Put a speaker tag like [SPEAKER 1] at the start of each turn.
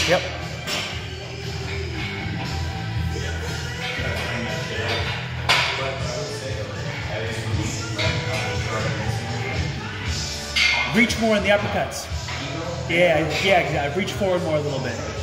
[SPEAKER 1] Yep. Reach more in the uppercuts. Yeah, yeah, reach forward more a little bit.